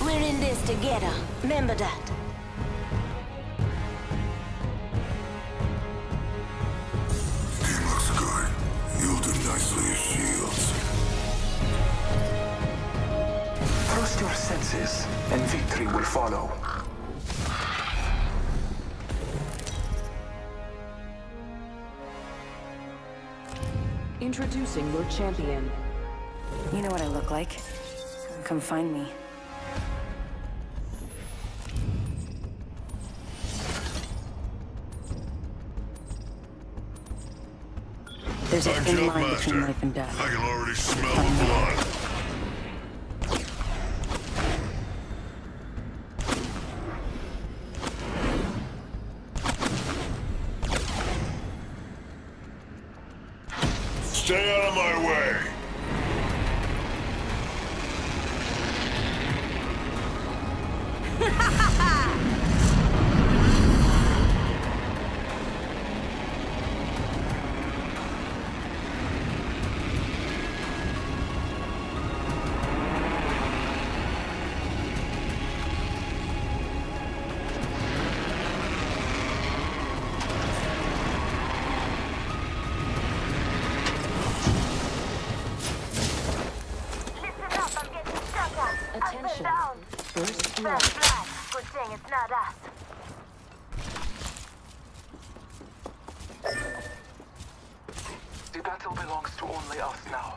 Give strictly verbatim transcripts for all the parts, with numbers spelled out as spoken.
We're in this together. Remember that. Team looks good. You'll do nicely as shields. Trust your senses, and victory will follow. Introducing your champion. You know what I look like. Come find me. There's a I'm thin Jump line Master. between life and death. I can already smell the blood. Stay out of my way! Attention. First blood. Good thing it's not us. The battle belongs to only us now.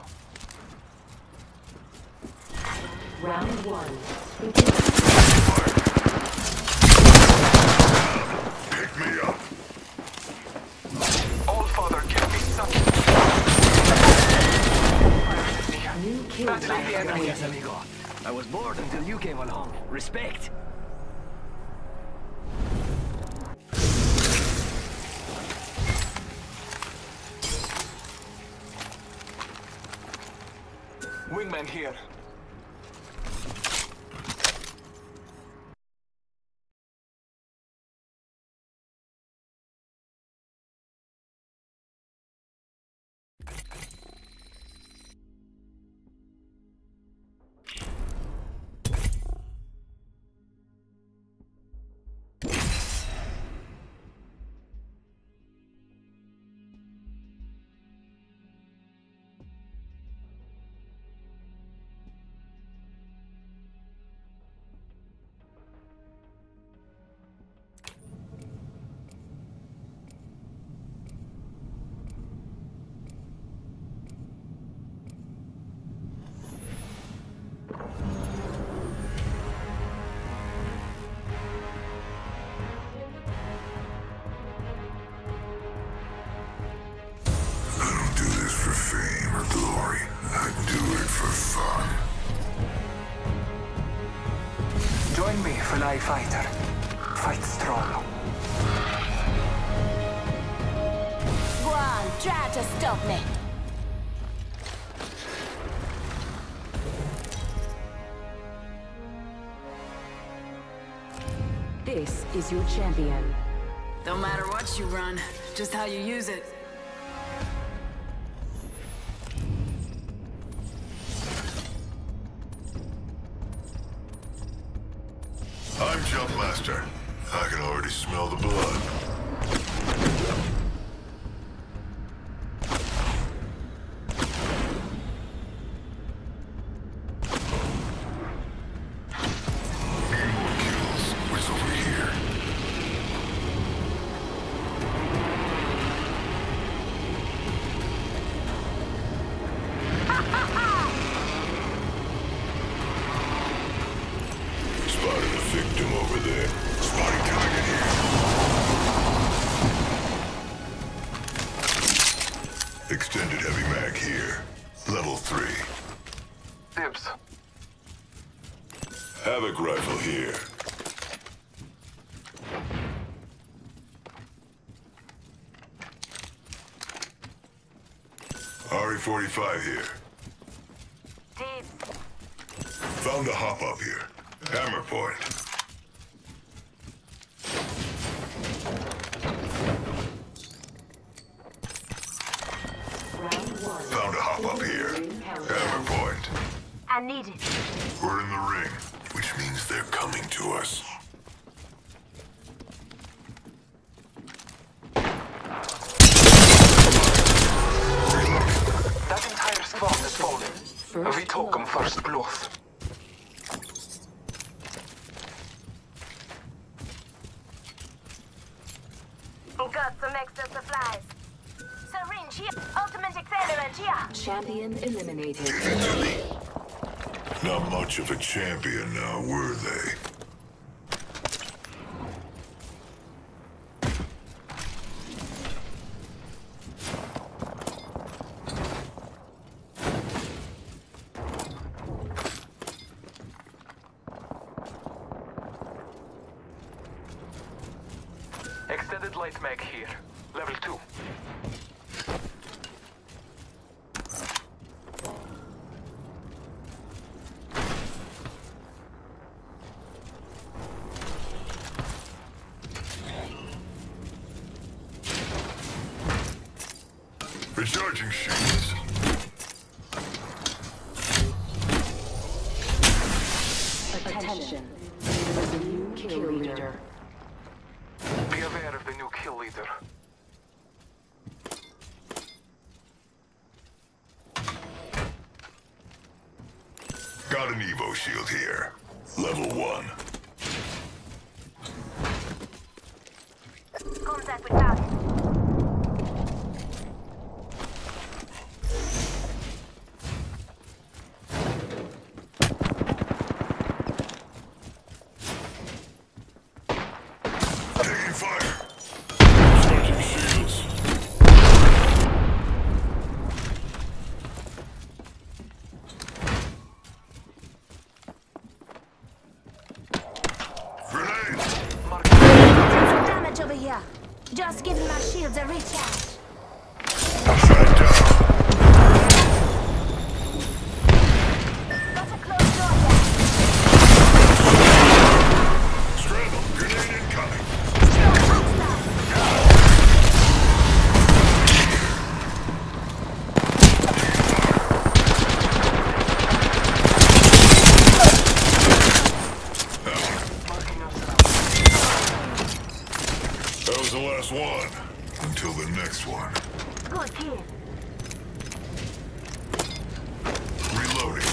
Round one. Pick me up. All Father, give me something. New kill. Battling the enemy. Gracias, amigo. I was bored until you came along. Respect. Wingman here. Join me, Fly Fighter. Fight strong. Go on, try to stop me. This is your champion. Don't matter what you run, just how you use it. I'm Jump Master. I can already smell the blood. Victim over there. Spotting target here. Extended heavy mag here. Level three. Dibs. Havoc rifle here. R E forty-five here. Deep. Found a hop up here. Hammer point. Found a hop up here. Hammer point. I need it. We're in the ring. Which which means they're coming to us. That entire squad has fallen. We took them first blood. Got some extra supplies. Syringe here. Ultimate accelerant here. Champion eliminated. Not much of a champion now, were they? Extended light mag here. Level two. Recharging shields. Attention. There is a new kill leader. Be aware of the new kill leader. Got an Evo shield here. Level one. Contact with target. Taking fire. Recharging shields. Grenade. Some damage over here. Just giving my shields a recharge. Shut down. Got a closed door here. Scramble. Grenade incoming. That was the last one. Until the next one. Good kill. Reloading.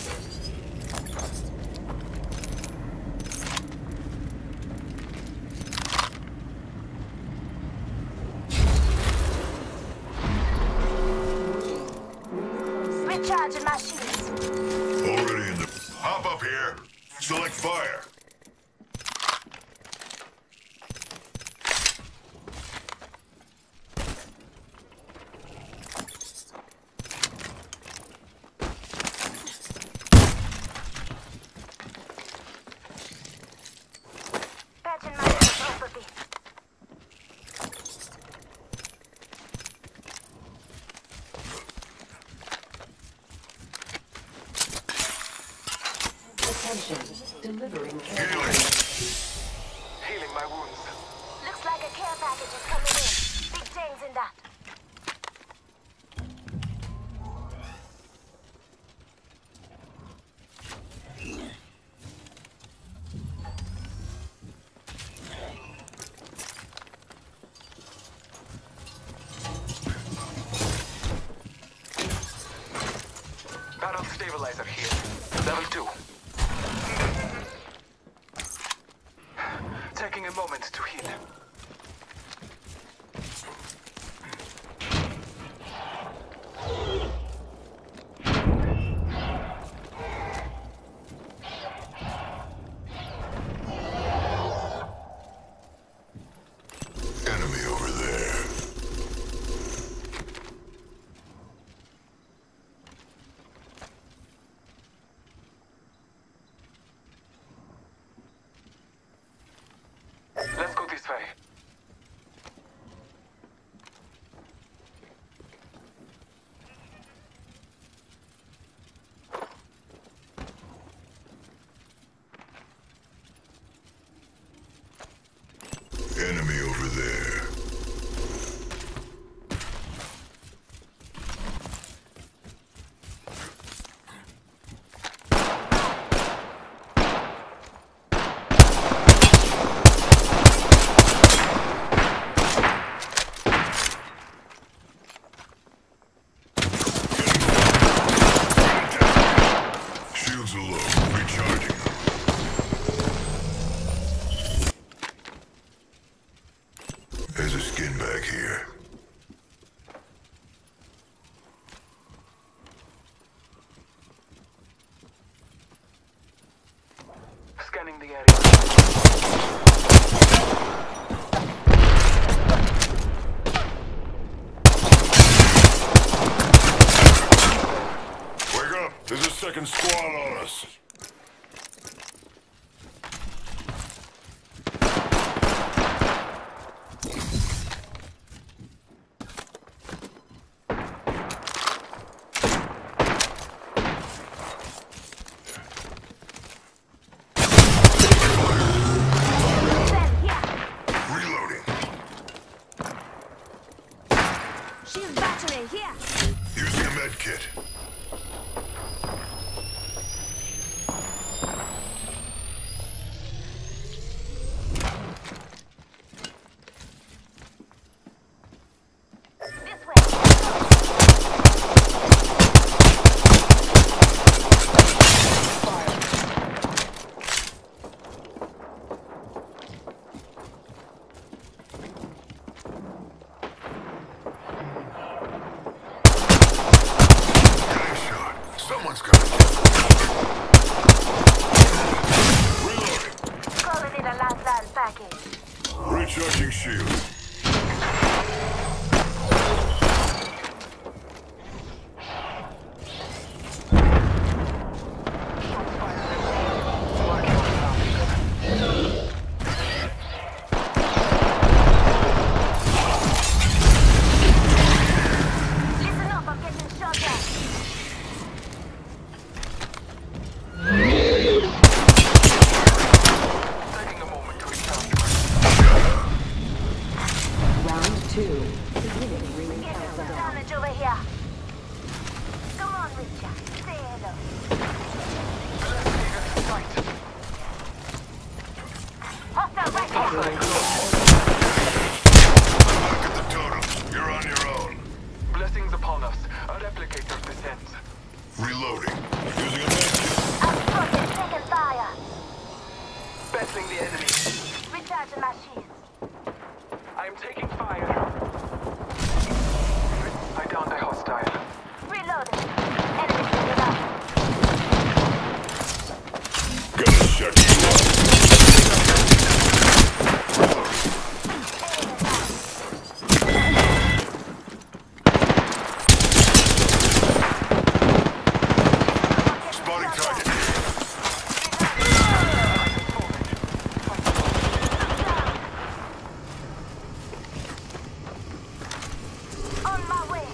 Recharging my shields. Already in the... Hop up here. Select fire. Patching myself up a bit. Attention. Delivering care. Healing. Healing my wounds. Looks like a care package is coming in. Big things in that. Barrel stabilizer here. Level two. Taking a moment to heal. Enemy over there. Let's go this way. the area. Wake up! There's a second squad on us. Reloading. Shield battery here. Using a med kit. This way. Getting shot. Someone's got to get. Reloading. Calling in a lifeline package. Recharging shield. Listen up, I'm getting shot at. Taking a moment to recharge. Round two. Beginning ring Get some countdown. damage over here. Come on, Richard. Say hello. Hostile right there. Look at the totem. You're on your own. Blessings upon us. A replicator descends. Reloading. Using a med kit. Outspoken, taking fire. Battling the enemy. Recharging my shields. I am taking fire. I downed a hostile. Reloading. Enemy taken out. Gonna shut you up. Spotting target. On my way.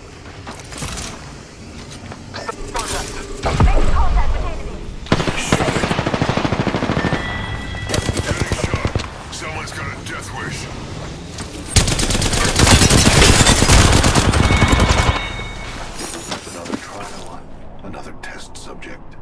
Contact. Make contact with enemy. Getting shot. Someone's got a death wish. Another trial. Another test subject.